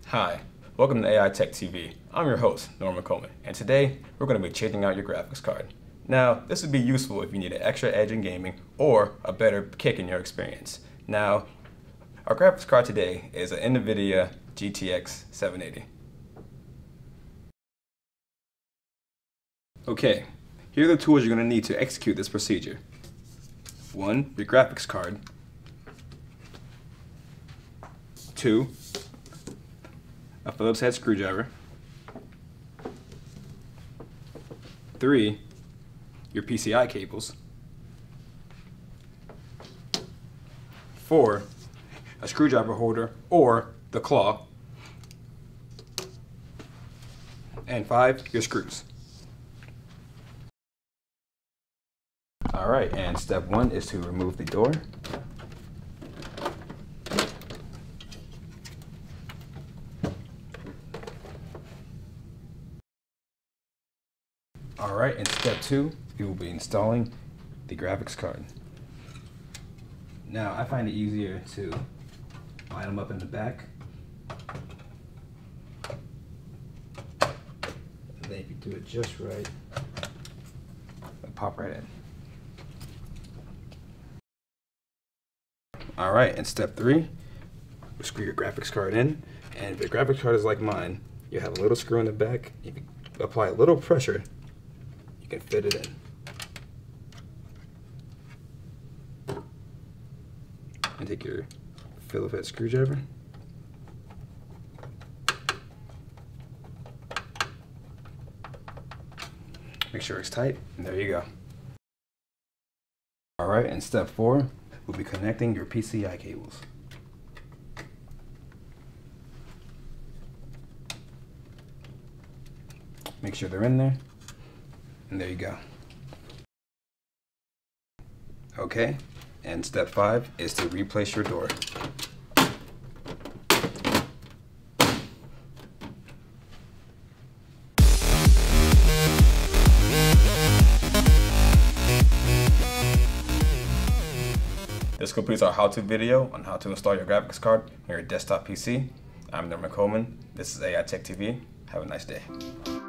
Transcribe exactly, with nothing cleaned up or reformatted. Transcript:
Hi, welcome to A I Tech T V. I'm your host, Norman Coleman, and today we're going to be changing out your graphics card. Now, this would be useful if you need an extra edge in gaming or a better kick in your experience. Now, our graphics card today is an NVIDIA G T X seven eighty. Okay, here are the tools you're going to need to execute this procedure. One, your graphics card. Two, a Phillips head screwdriver. Three, your P C I cables. Four, a screwdriver holder or the claw. And five, your screws. All right, and step one is to remove the door. All right, in step two, we will be installing the graphics card. Now, I find it easier to line them up in the back. And then if you do it just right, it'll pop right in. All right, in step three, you screw your graphics card in. And if your graphics card is like mine, you have a little screw in the back. If you apply a little pressure, you can fit it in. And take your Phillips head screwdriver. Make sure it's tight, and there you go. All right, in step four, we'll be connecting your P C I cables. Make sure they're in there, and there you go. Okay, and step five is to replace your door. This completes our how-to video on how to install your graphics card on your desktop P C. I'm Norman Coleman. This is A I Tech T V. Have a nice day.